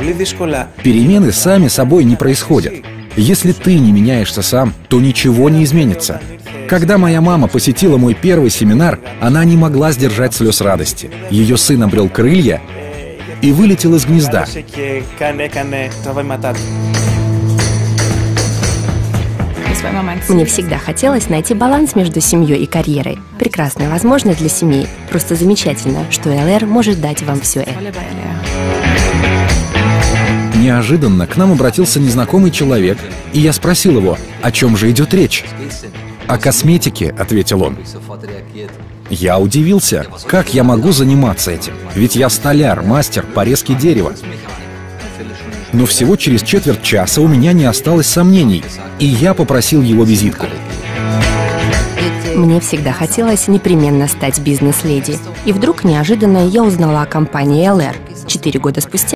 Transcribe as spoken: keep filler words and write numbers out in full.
Перемены сами собой не происходят. Если ты не меняешься сам, то ничего не изменится. Когда моя мама посетила мой первый семинар, она не могла сдержать слез радости. Ее сын обрел крылья и вылетел из гнезда. Мне всегда хотелось найти баланс между семьей и карьерой. Прекрасная возможность для семьи. Просто замечательно, что эл эр может дать вам все это. Неожиданно к нам обратился незнакомый человек, и я спросил его, о чем же идет речь. «О косметике», — ответил он. Я удивился, как я могу заниматься этим, ведь я столяр, мастер по резке дерева. Но всего через четверть часа у меня не осталось сомнений, и я попросил его визитку. Мне всегда хотелось непременно стать бизнес-леди. И вдруг неожиданно я узнала о компании эл эр. Четыре года спустя